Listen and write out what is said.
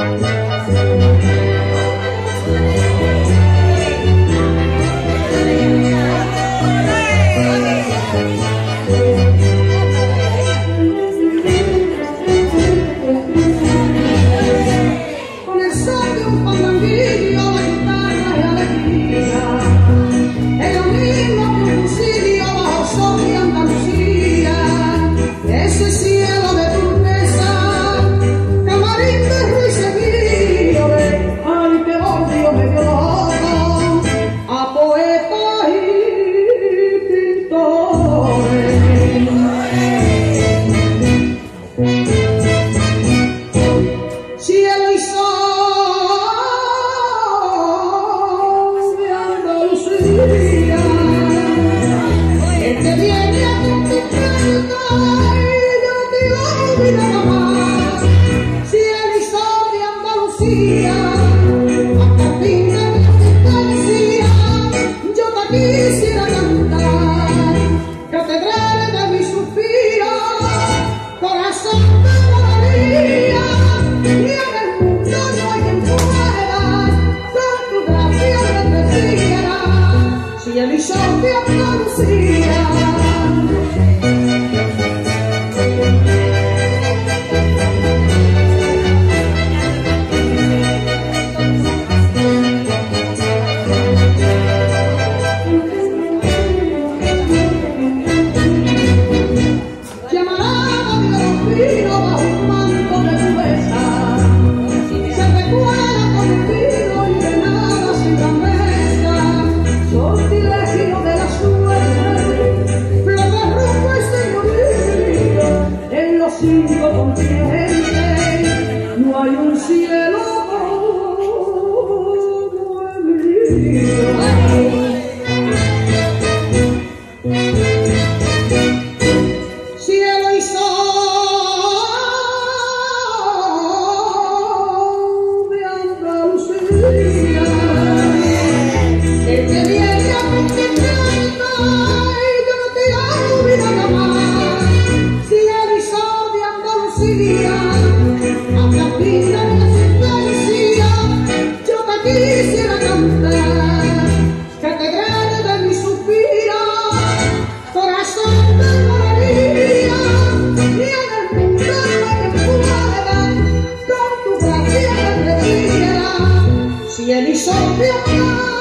Quisiera cantar, catedral de mi suspiro, corazón de María, y en el mundo no hay quien pueda, con tu gracia me bendeciera, si Eliseo de Andalucía. Cinco continentes, no hay un cielo como el mío. Cielo y sol de Andalucía, el que viene a conquistarme y yo no te olvido jamás. A capilla de existencia, yo te quisiera cantar, catedral de mi suspiro, corazón de María, y en el mundo no te pueda, con tu gracia me bendeciera, si Eliseo te ama.